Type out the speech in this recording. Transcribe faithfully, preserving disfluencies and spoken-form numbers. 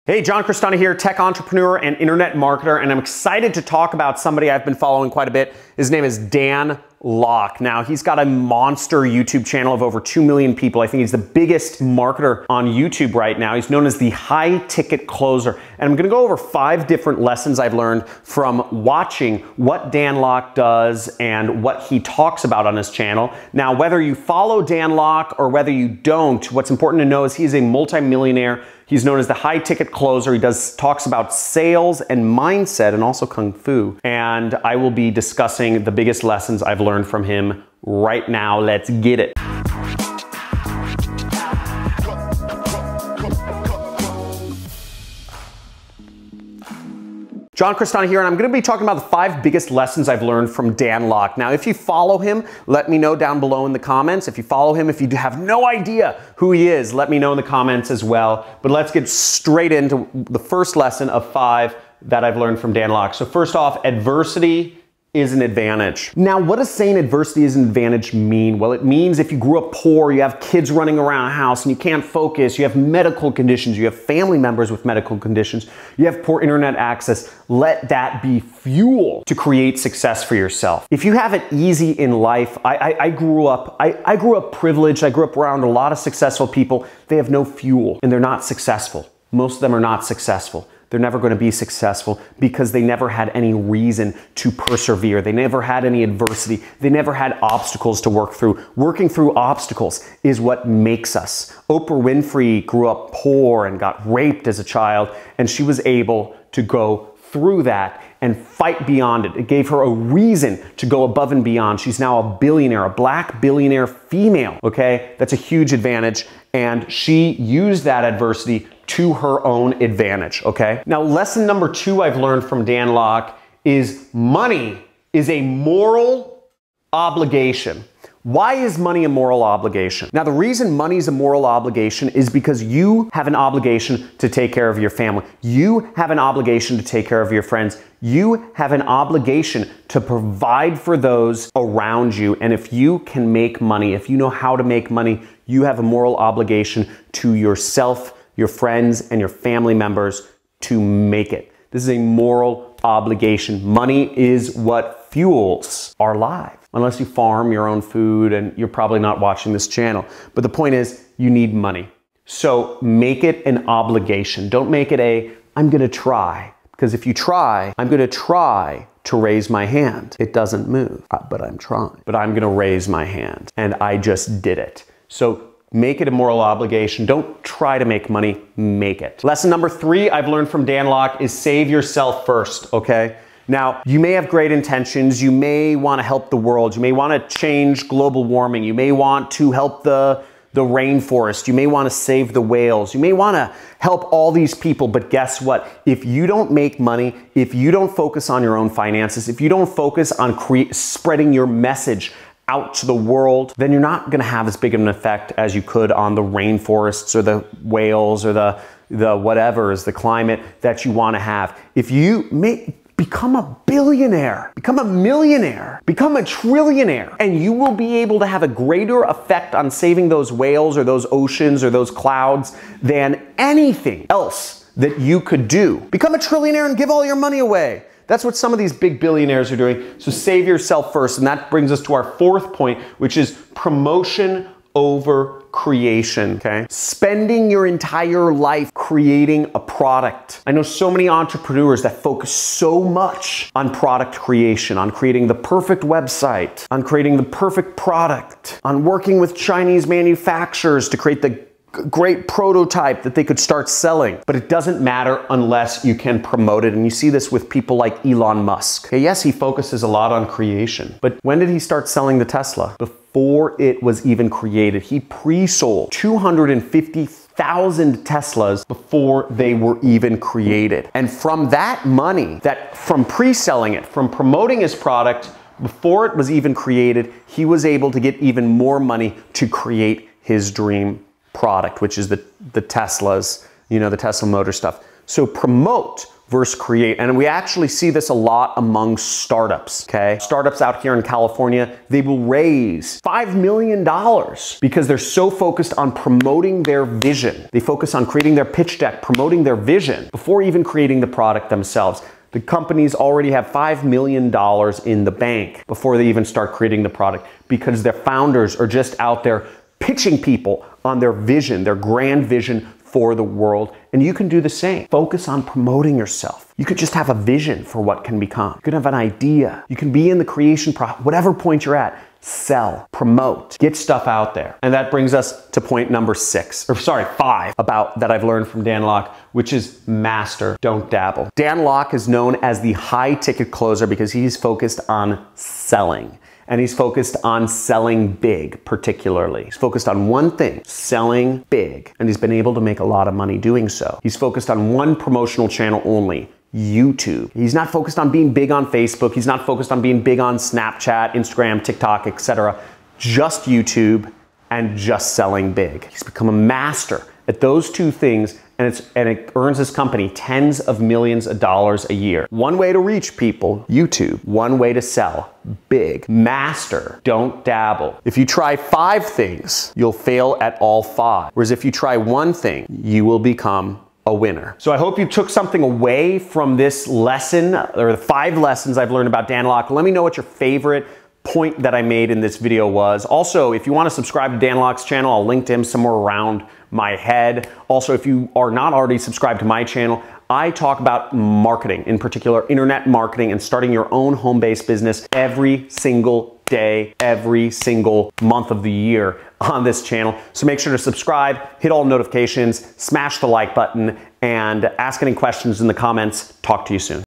Hey, John Crestani here, tech entrepreneur and internet marketer, and I'm excited to talk about somebody I've been following quite a bit. His name is Dan Lok. Now, he's got a monster YouTube channel of over two million people. I think he's the biggest marketer on YouTube right now. He's known as the high ticket closer. And I'm gonna go over five different lessons I've learned from watching what Dan Lok does and what he talks about on his channel. Now, whether you follow Dan Lok or whether you don't, what's important to know is he's a multimillionaire. He's known as the high ticket closer. He does talks about sales and mindset and also Kung Fu. And I will be discussing the biggest lessons I've learned from him right now. Let's get it. John Crestani here, and I'm going to be talking about the five biggest lessons I've learned from Dan Lok. Now, if you follow him, let me know down below in the comments. If you follow him, if you have no idea who he is, let me know in the comments as well. But let's get straight into the first lesson of five that I've learned from Dan Lok. So first off, adversity is an advantage. Now, what does saying adversity is an advantage mean? Well, it means if you grew up poor, you have kids running around a house and you can't focus, you have medical conditions, you have family members with medical conditions, you have poor internet access, let that be fuel to create success for yourself. If you have it easy in life, I, I, I grew up, I, I grew up privileged, I grew up around a lot of successful people. They have no fuel and they're not successful. Most of them are not successful. They're never going to be successful because they never had any reason to persevere. They never had any adversity. They never had obstacles to work through. Working through obstacles is what makes us. Oprah Winfrey grew up poor and got raped as a child, and she was able to go through that and fight beyond it. It gave her a reason to go above and beyond. She's now a billionaire, a black billionaire female, okay? That's a huge advantage, and she used that adversity to her own advantage, okay? Now, lesson number two I've learned from Dan Lok is money is a moral obligation. Why is money a moral obligation? Now, the reason money is a moral obligation is because you have an obligation to take care of your family. You have an obligation to take care of your friends. You have an obligation to provide for those around you. And if you can make money, if you know how to make money, you have a moral obligation to yourself, your friends, and your family members to make it. This is a moral obligation. Money is what fuels our lives. Unless you farm your own food, and you're probably not watching this channel. But the point is, you need money. So make it an obligation. Don't make it a, I'm gonna try. Because if you try, I'm gonna try to raise my hand. It doesn't move, but I'm trying. But I'm gonna raise my hand, and I just did it. So make it a moral obligation. Don't try to make money, make it. Lesson number three I've learned from Dan Lok is save yourself first, okay? Now, you may have great intentions. You may want to help the world. You may want to change global warming. You may want to help the, the rainforest. You may want to save the whales. You may want to help all these people, but guess what? If you don't make money, if you don't focus on your own finances, if you don't focus on cre- spreading your message out to the world, then you're not going to have as big of an effect as you could on the rainforests or the whales or the, the whatever is the climate that you want to have. If you make Become a billionaire, become a millionaire, become a trillionaire, and you will be able to have a greater effect on saving those whales or those oceans or those clouds than anything else that you could do. Become a trillionaire and give all your money away. That's what some of these big billionaires are doing. So save yourself first. And that brings us to our fourth point, which is promotion over creation, okay? Spending your entire life creating a product. I know so many entrepreneurs that focus so much on product creation, on creating the perfect website, on creating the perfect product, on working with Chinese manufacturers to create the great prototype that they could start selling. But it doesn't matter unless you can promote it. And you see this with people like Elon Musk. Okay, yes, he focuses a lot on creation. But when did he start selling the Tesla? Before it was even created. He pre-sold two hundred fifty thousand Teslas before they were even created. And from that money, that from pre-selling it, from promoting his product, before it was even created, he was able to get even more money to create his dream product, which is the, the Teslas, you know, the Tesla motor stuff. So promote versus create. And we actually see this a lot among startups, okay? Startups out here in California, they will raise five million dollars because they're so focused on promoting their vision. They focus on creating their pitch deck, promoting their vision before even creating the product themselves. The companies already have five million dollars in the bank before they even start creating the product because their founders are just out there pitching people on their vision, their grand vision for the world. And you can do the same. Focus on promoting yourself. You could just have a vision for what can become. You could have an idea. You can be in the creation process, whatever point you're at. Sell, promote, get stuff out there. And that brings us to point number six, or sorry, five, about that I've learned from Dan Lok, which is master, don't dabble. Dan Lok is known as the high ticket closer because he's focused on selling. And he's focused on selling big, particularly. He's focused on one thing, selling big. And he's been able to make a lot of money doing so. He's focused on one promotional channel only, YouTube. He's not focused on being big on Facebook. He's not focused on being big on Snapchat, Instagram, TikTok, et cetera. Just YouTube and just selling big. He's become a master at those two things, and it's and it earns his company tens of millions of dollars a year. One way to reach people, YouTube. One way to sell, big. Master, don't dabble. If you try five things, you'll fail at all five. Whereas if you try one thing, you will become a winner. So I hope you took something away from this lesson, or the five lessons I've learned about Dan Lok. Let me know what your favorite point that I made in this video was. Also, if you want to subscribe to Dan Lok's channel, I'll link to him somewhere around my head. Also, if you are not already subscribed to my channel, I talk about marketing, in particular internet marketing and starting your own home-based business every single day, every single month of the year on this channel. So make sure to subscribe, hit all notifications, smash the like button, and ask any questions in the comments. Talk to you soon.